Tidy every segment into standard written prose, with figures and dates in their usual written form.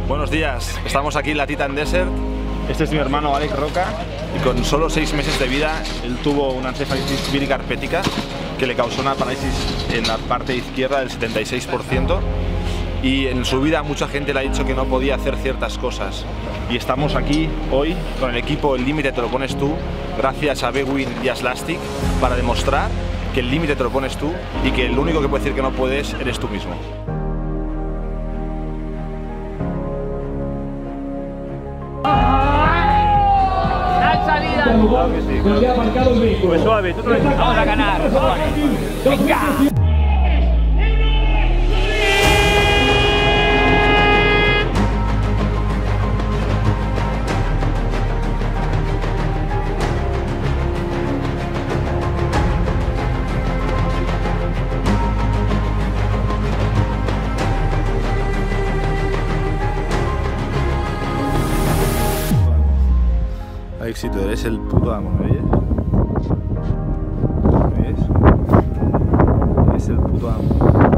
Buenos días, estamos aquí en la Titan Desert. Este es mi hermano Alex Roca y con solo 6 meses de vida él tuvo una encefalitis bilicarpética que le causó una parálisis en la parte izquierda del 76%, y en su vida mucha gente le ha dicho que no podía hacer ciertas cosas, y estamos aquí hoy con el equipo El Límite te lo pones tú, gracias a Bwin y a Slastic, para demostrar que el límite te lo pones tú y que el único que puede decir que no puedes eres tú mismo. Claro que sí, claro que sí. Pues suave, tú tranquilo. Vamos a ganar. Venga. Éxito, eres el puto amo, ¿me oyes? ¿Me oyes? Eres el puto amo.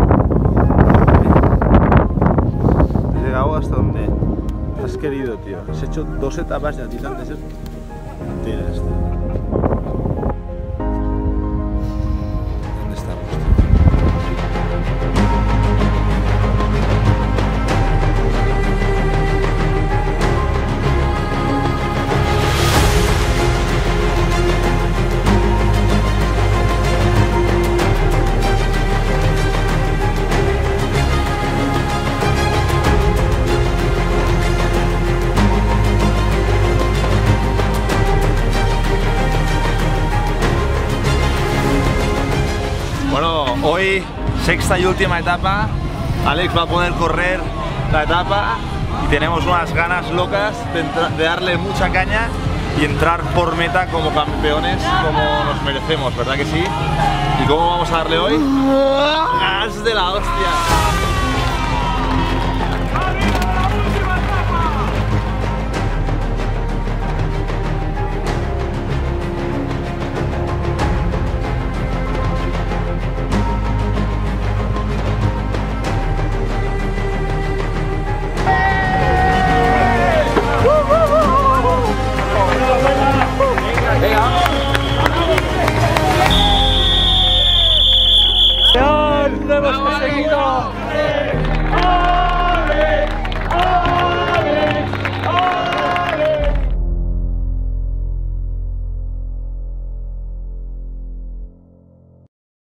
Has llegado hasta donde has querido, tío. Has hecho 2 etapas de Titan Desert. Tienes, tío. ¿Dónde estamos, tío? Bueno, hoy, sexta y última etapa. Alex va a poder correr la etapa y tenemos unas ganas locas de darle mucha caña y entrar por meta como campeones, como nos merecemos, ¿verdad que sí? ¿Y cómo vamos a darle hoy? ¡Gas de la hostia!